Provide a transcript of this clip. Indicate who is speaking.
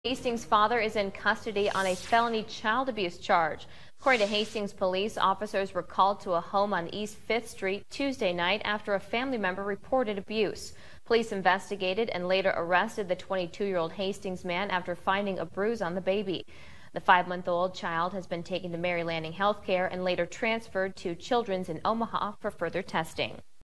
Speaker 1: Hastings' father is in custody on a felony child abuse charge. According to Hastings police, officers were called to a home on East 5th Street Tuesday night after a family member reported abuse. Police investigated and later arrested the 22-year-old Hastings man after finding a bruise on the baby. The 5-month-old child has been taken to Mary Lanning Healthcare and later transferred to Children's in Omaha for further testing.